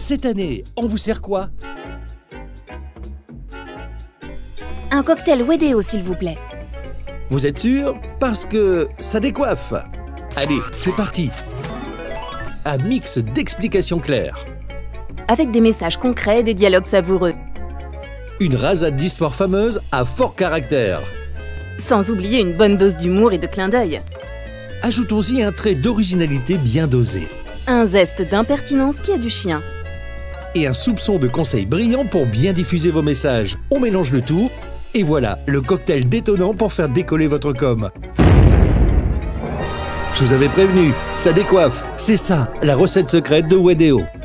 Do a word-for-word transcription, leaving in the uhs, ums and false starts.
Cette année, on vous sert quoi? Un cocktail Wedeo, s'il vous plaît. Vous êtes sûr? Parce que ça décoiffe. Allez, c'est parti. Un mix d'explications claires. Avec des messages concrets et des dialogues savoureux. Une rasade d'histoires fameuses à fort caractère. Sans oublier une bonne dose d'humour et de clin d'œil. Ajoutons-y un trait d'originalité bien dosé. Un zeste d'impertinence qui a du chien. Et un soupçon de conseils brillants pour bien diffuser vos messages. On mélange le tout, et voilà, le cocktail détonnant pour faire décoller votre com. Je vous avais prévenu, ça décoiffe. C'est ça, la recette secrète de Wedeo.